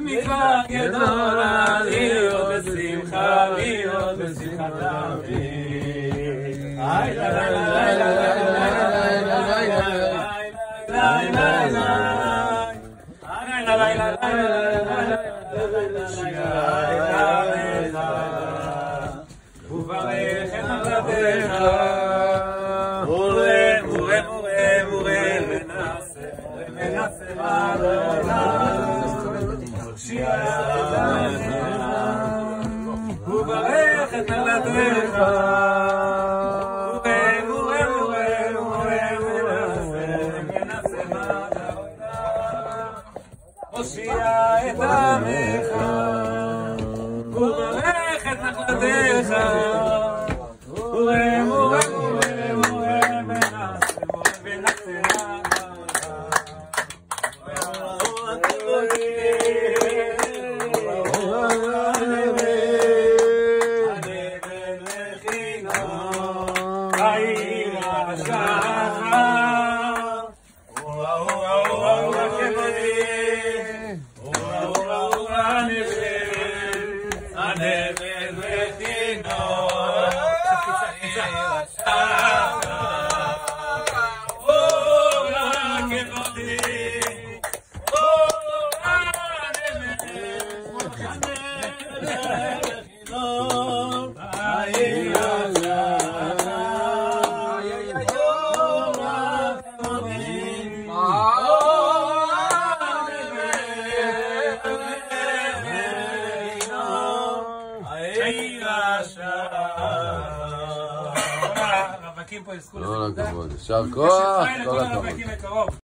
מצווה גדולה, להיות בשמחה, להיות בשמחת אביב. וברך את נתתך, מורה, מורה, מורה, מורה, ונעשה הושיע וברך את נתתך, מורה, מורה, מורה, ונעשה הושיע את עמך, וברך את נחלתך, מורה, מורה, מורה, מורה, ונעשה כל הכבוד, יישר כוח, כל הכבוד.